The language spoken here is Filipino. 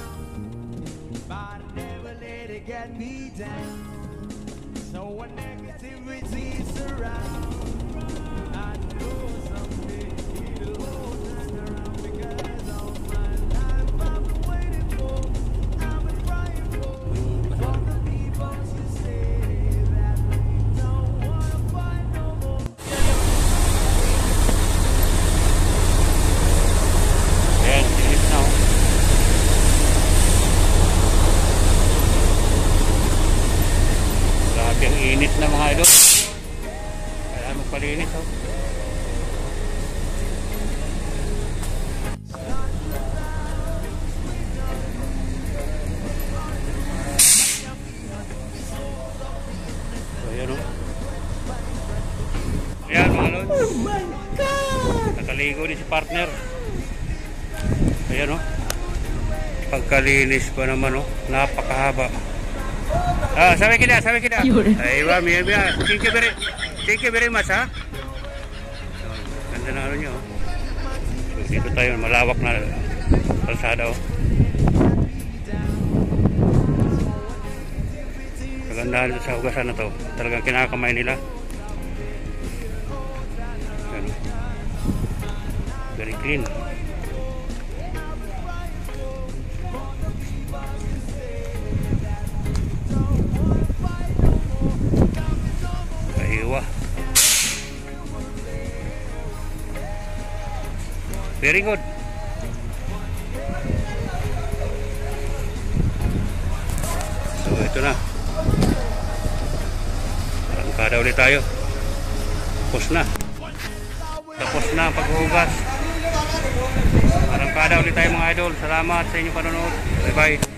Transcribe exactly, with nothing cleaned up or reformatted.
but never let it get me down. So when negativity surrounds, I know someday it'll all turn around because all my life I've been waiting for, I've been crying for, for the people to say that they don't wanna fight no more. Ayan, sinis na oh. Grabe ang init na mga idol. Kaya magpalinis oh. So ayan oh. Ayan mga lods. Oh my God! Nakaligo din si partner. Ayan oh. Pagkalinis pa naman oh. Napakahaba. Ah, sabi kita, sabi kita. Ay, iba, miya, miya. Thank you very, thank you very much, ha? Ganda na ano nyo. So, dito tayo, malawak na kalsada, oh. Kagandahan sa hugasan na to. Talagang kinakamay nila. Ayan. Very clean. Very good. So ito na. Arangkada ulit tayo. Tapos na. Tapos na ang paghuhugas. Arangkada ulit tayo mga idol. Salamat sa inyong panonood. Bye bye.